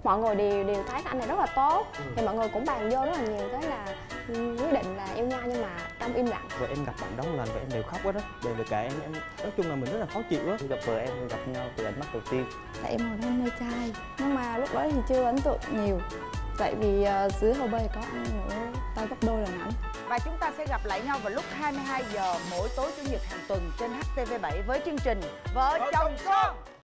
mọi người đều thấy anh này rất là tốt. Thì mọi người cũng bàn vô rất là nhiều, thế là quyết định là yêu nhau nhưng mà trong im lặng. Vợ em gặp bạn đó một lần và em đều khóc hết á, đều kể em nói chung là mình rất là khó chịu á. Khi gặp vợ em gặp nhau từ ánh mắt đầu tiên. Tại em hồi đó mê trai, nhưng mà lúc đó thì chưa ấn tượng nhiều. Tại vì dưới hồ bơi có anh nữa, tao gấp đôi lần ảnh. Và chúng ta sẽ gặp lại nhau vào lúc 22 giờ mỗi tối chủ nhật hàng tuần trên HTV7 với chương trình Vợ chồng son.